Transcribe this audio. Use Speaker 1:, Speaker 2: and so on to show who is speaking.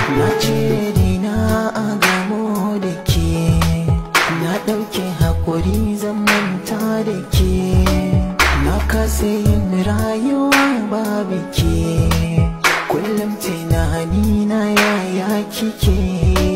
Speaker 1: Na cire dina a gamo da ke, na ɗauke haƙuri zan manta da ke, na kasa yin rayuwa babu ke, kullum tunani na yaya kike.